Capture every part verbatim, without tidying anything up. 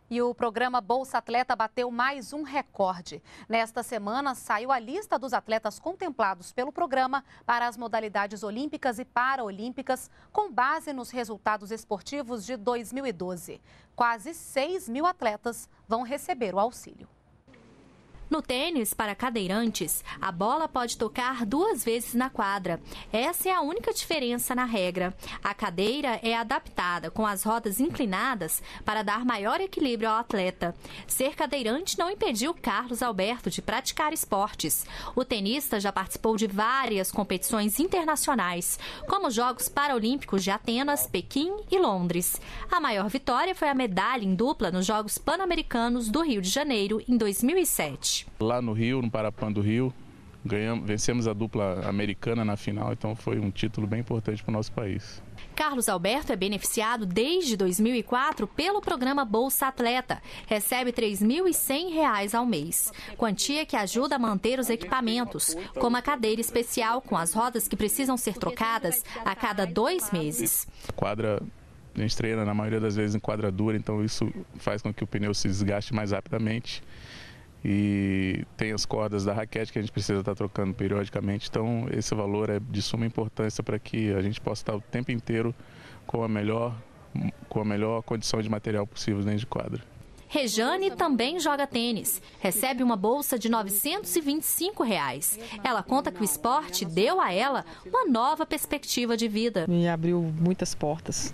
E o programa Bolsa Atleta bateu mais um recorde. Nesta semana, saiu a lista dos atletas contemplados pelo programa para as modalidades olímpicas e paraolímpicas, com base nos resultados esportivos de dois mil e doze. Quase seis mil atletas vão receber o auxílio. No tênis, para cadeirantes, a bola pode tocar duas vezes na quadra. Essa é a única diferença na regra. A cadeira é adaptada com as rodas inclinadas para dar maior equilíbrio ao atleta. Ser cadeirante não impediu Carlos Alberto de praticar esportes. O tenista já participou de várias competições internacionais, como os Jogos Paralímpicos de Atenas, Pequim e Londres. A maior vitória foi a medalha em dupla nos Jogos Pan-Americanos do Rio de Janeiro, em dois mil e sete. Lá no Rio, no Parapan do Rio, ganhamos, vencemos a dupla americana na final, então foi um título bem importante para o nosso país. Carlos Alberto é beneficiado desde dois mil e quatro pelo programa Bolsa Atleta. Recebe três mil e cem reais ao mês, quantia que ajuda a manter os equipamentos, como a cadeira especial com as rodas que precisam ser trocadas a cada dois meses. A quadra, a gente treina na maioria das vezes em quadra dura, então isso faz com que o pneu se desgaste mais rapidamente. E tem as cordas da raquete que a gente precisa estar trocando periodicamente, então esse valor é de suma importância para que a gente possa estar o tempo inteiro com a melhor, com a melhor condição de material possível dentro de quadra. Rejane também joga tênis, recebe uma bolsa de novecentos e vinte e cinco reais. Ela conta que o esporte deu a ela uma nova perspectiva de vida. Me abriu muitas portas.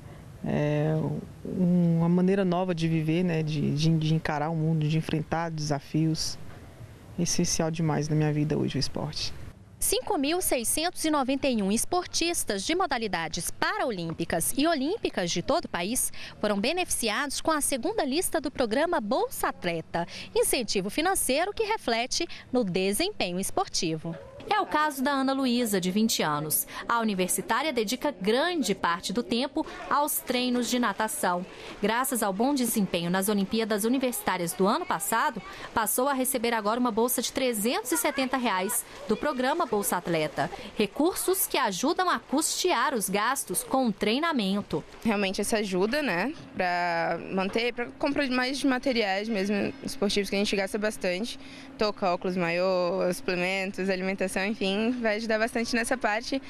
É uma maneira nova de viver, né? de, de, de encarar o mundo, de enfrentar desafios. É essencial demais na minha vida hoje o esporte. cinco mil seiscentos e noventa e um esportistas de modalidades paraolímpicas e olímpicas de todo o país foram beneficiados com a segunda lista do programa Bolsa Atleta, incentivo financeiro que reflete no desempenho esportivo. É o caso da Ana Luísa, de vinte anos. A universitária dedica grande parte do tempo aos treinos de natação. Graças ao bom desempenho nas Olimpíadas Universitárias do ano passado, passou a receber agora uma bolsa de trezentos e setenta reais do programa Bolsa Atleta. Recursos que ajudam a custear os gastos com o treinamento. Realmente essa ajuda, né, para manter, para comprar mais materiais mesmo esportivos que a gente gasta bastante. Touca, óculos, maiô, suplementos, alimentação, enfim, vai ajudar bastante nessa parte.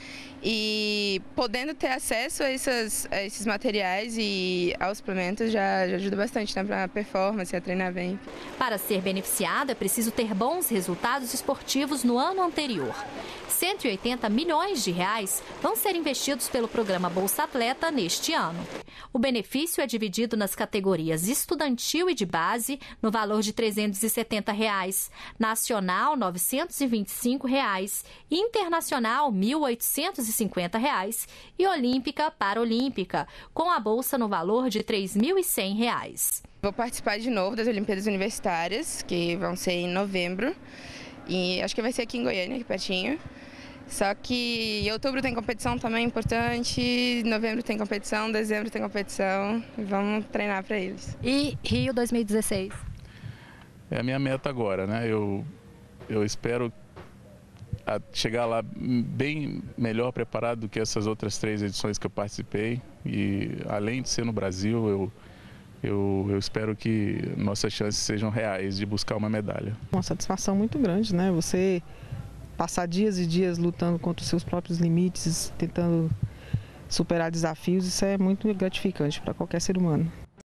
E podendo ter acesso a, essas, a esses materiais e aos suplementos já, já ajuda bastante, né, para a performance, a treinar bem. Para ser beneficiado é preciso ter bons resultados esportivos no ano anterior. cento e oitenta milhões de reais vão ser investidos pelo programa Bolsa Atleta neste ano. O benefício é dividido nas categorias estudantil e de base, no valor de trezentos e setenta reais, nacional, novecentos e vinte e cinco reais, internacional, mil oitocentos e cinquenta reais e olímpica paralímpica, com a bolsa no valor de três mil e cem reais. Vou participar de novo das Olimpíadas Universitárias, que vão ser em novembro, e acho que vai ser aqui em Goiânia, aqui pertinho. Só que em outubro tem competição também importante, novembro tem competição, dezembro tem competição, vamos treinar para eles. E Rio dois mil e dezesseis? É a minha meta agora, né? Eu, eu espero chegar lá bem melhor preparado do que essas outras três edições que eu participei. E além de ser no Brasil, eu, eu, eu espero que nossas chances sejam reais de buscar uma medalha. Uma satisfação muito grande, né? Você passar dias e dias lutando contra os seus próprios limites, tentando superar desafios, isso é muito gratificante para qualquer ser humano.